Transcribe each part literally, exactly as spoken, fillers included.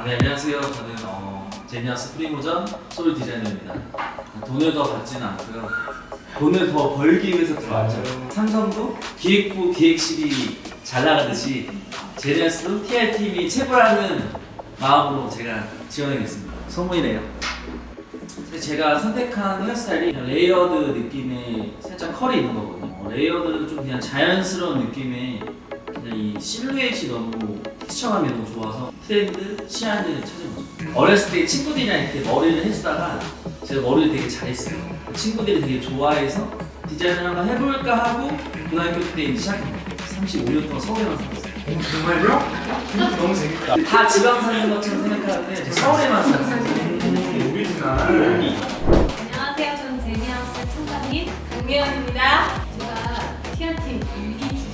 네, 안녕하세요. 저는 어, 제니아스 프리모전 소울 디자이너입니다. 돈을 더 받지는 않고요. 돈을 더 벌기 위해서 들어왔죠. 삼성도 기획부 기획실이 잘 나가듯이 제니아스도 티알팀이 최고라는 마음으로 제가 지원하겠습니다. 소문이네요. 제가 선택한 헤어스타일이 레이어드 느낌의 살짝 컬이 있는 거거든요. 레이어드는 좀 그냥 자연스러운 느낌의 그냥 이 실루엣이 너무 텍스처감이 너무 좋아서 트렌드, 시안을 찾은 거죠. 어렸을 때 친구들이랑 이렇게 머리를 해주다가 제가 머리를 되게 잘했어요. 친구들이 되게 좋아해서 디자인을 한번 해볼까 하고 고등학교 때 이제 시작한 거예요. 삼십오 년 동안 서울에만 살았어요. 어, 정말요? 너무 재밌다. 다 지방 사는 것처럼 생각하는데 서울에만 살았어요. 오리지널. 안녕하세요. 저는 제니아스 총장님 강미연입니다. 제가 티알팀 일기 출신.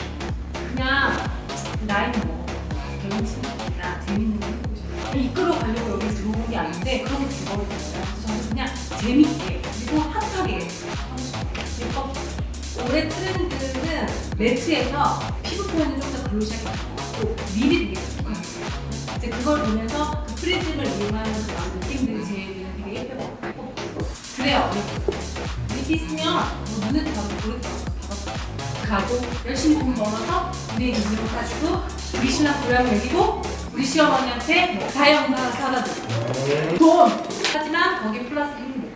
그냥 나이는 뭐 배운 친구들이나 재밌는 거 해보고 싶어요. 이끌어 가려고 여기 들어온 게 아닌데 그런 게 죽어버렸어요. 그래서 저는 그냥 재밌게 그리고 핫하게 하고 싶어요. 올해 트렌드는 매트에서 피부 표현을 좀 더 글로시하게 하고 립이 되게 좋거든요. 이제 그걸 보면서 그 프리즘을 이용하는 그런 느낌들이 제 눈에 되게 예뻐 보이고 그래요. 립 있으면 뭐 눈에 다 보이더라고요. 가고 열심히 돈 벌어서 우리의 인생을 가지고 우리 신랑 고향 먹이고 우리 시어머니한테 뭐 다이어트나 사다 주고 돈! 하지만 거기 플러스 행복.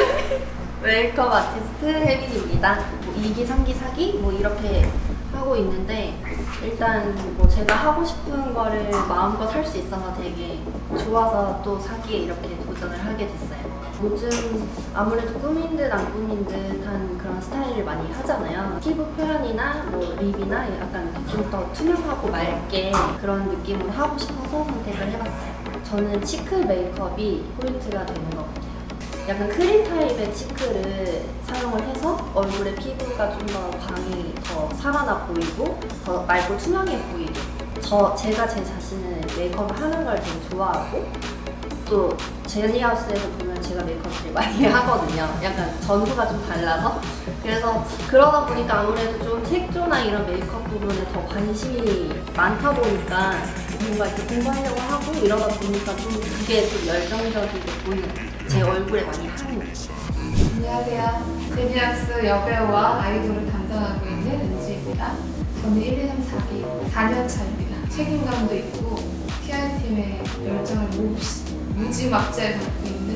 웨이크업 아티스트 혜빈입니다. 뭐 이 기, 삼 기, 사 기 뭐 이렇게 하고 있는데 일단 뭐 제가 하고 싶은 거를 마음껏 할 수 있어서 되게 좋아서 또 사 기에 이렇게 도전을 하게 됐어요. 요즘 아무래도 꾸민 듯 안 꾸민 듯한 그런 스타일을 많이 하잖아요. 피부 표현이나 뭐 립이나 약간 좀 더 투명하고 맑게 그런 느낌으로 하고 싶어서 선택을 해봤어요. 저는 치크 메이크업이 포인트가 되는 것 같아요. 약간 크림 타입의 치크를 사용을 해서 얼굴의 피부가 좀 더 광이 더 살아나 보이고 더 맑고 투명해 보이게 저, 제가 제 자신을 메이크업을 하는 걸 되게 좋아하고 또 제니하우스에서 보면 제가 메이크업을 되게 많이 하거든요. 약간 전후가 좀 달라서 그래서 그러다 보니까 아무래도 좀 색조나 이런 메이크업 부분에 더 관심이 많다 보니까 뭔가 이렇게 공부하려고 하고 이러다 보니까 좀 그게 좀 열정적이게 보이는 것 같아요. 제 얼굴에 많이 하는 느낌. 안녕하세요. 제니아스 여배우와 아이돌을 담당하고 있는 은지입니다. 저는 일, 이, 삼, 사 기 사 년 차입니다. 책임감도 있고 티알팀의 열정을 몹시 무지막지하게 갖고 있는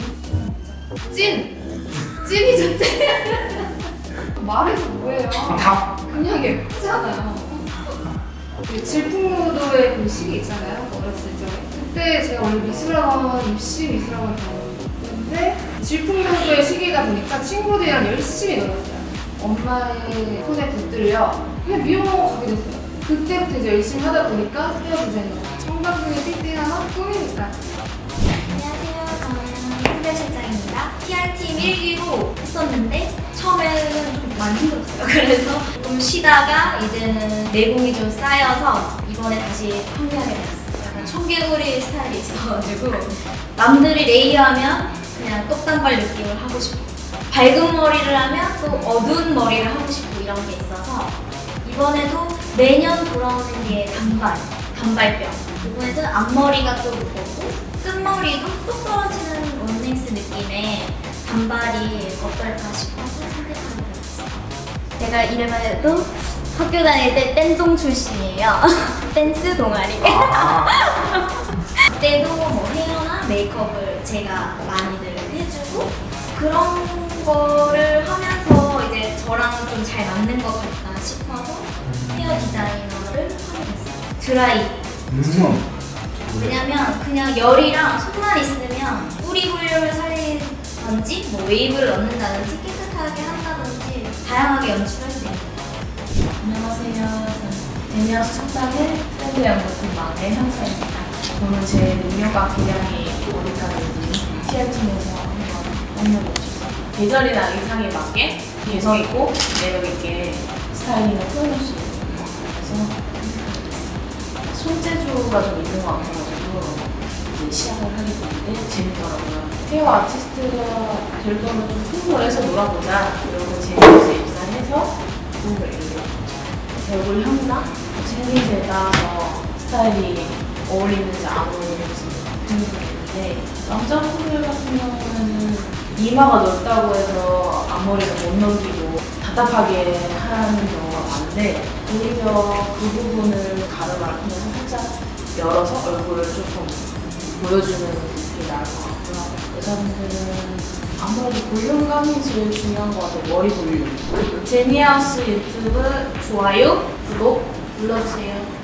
찐! 찐이죠, 찐! 말해서 뭐예요? 그냥 예쁘잖아요. 질풍노도의 그 시기 있잖아요. 어렸을 적에. 그때 제가 원래 미술학원, 입시 미술학원 다녔는데 질풍노도의 시기다 보니까 친구들이랑 열심히 놀았어요. 엄마의 손에 붙들려 그냥 미용학원 가게 됐어요. 그때부터 이제 열심히 하다 보니까 헤어 디자이너. 청바지에 띠띠 하나 꾸미니까. 안녕하세요. 저는 홍대 실장입니다. 티알팀 일 기로 했었는데 처음에는 좀 많이 힘들었어요. 그래서 좀 쉬다가 이제는 내공이 좀 쌓여서 이번에 다시 판매하게 됐어요. 약간 청개구리 스타일이 있어가지고 남들이 레이어하면 그냥 똑단발 느낌을 하고 싶고 밝은 머리를 하면 또 어두운 머리를 하고 싶고 이런 게 있어서 이번에도 매년 돌아오는 게 단발, 단발병. 이번에는 앞머리가 또 무겁고 끝머리도 뚝 떨어지는 원넥스 느낌의 단발이 어떨까 싶어서 선택하게 됐어요. 제가 이름에도 학교 다닐 때 댄동 출신이에요. 댄스 동아리. 그때도 뭐 헤어나 메이크업을 제가 많이들 해주고 그런 거를 하면서 이제 저랑 좀 잘 맞는 것 같다 싶어서 헤어 디자이너를 하게 됐어요. 드라이. 음. 왜냐면 그냥 열이랑 손만 있으면 뿌리 볼륨을 살리든지 뭐 웨이브를 넣는다든지 깨끗하게 한다든지 다양하게 연출할 수 있는 거예요. 안녕하세요. 저는 제니아스 총장의 트렌드 연구팀 막내 향사입니다. 저는 제 능력과 기량이 어디까지 있는지 티알팀에서 한번 알려주셨어요. 계절이나 의상에 맞게 개성 있고 매력 있게 스타일링을 표현할 수 있는 것 같아서 손재주가 좀 있는 것 같아가지고 이제 시작을 하게 됐는데 재밌더라고요. 헤어 아티스트가 될 거면 좀 큰 걸 해서 놀아보자 이러고 제니아스에 입사해서 좋은 걸 이루게 됐죠. 제 얼굴 형상, 생김새에 따라서 스타일이 어울리는지 안 어울리는지 부분이 있는데 남자 모델 같은 경우는 이마가 넓다고 해서 앞머리를 못 넘기고 답답하게 하는 경우가 많은데 오히려 그 부분을 가르마를 통해서 살짝 열어서 얼굴을 조금 보여주는 게 나을 것 같고요. 여자분들은 아무래도 볼륨감이 제일 중요한 것 같아요. 머리 볼륨. 제니하우스 유튜브 좋아요, 구독 눌러주세요.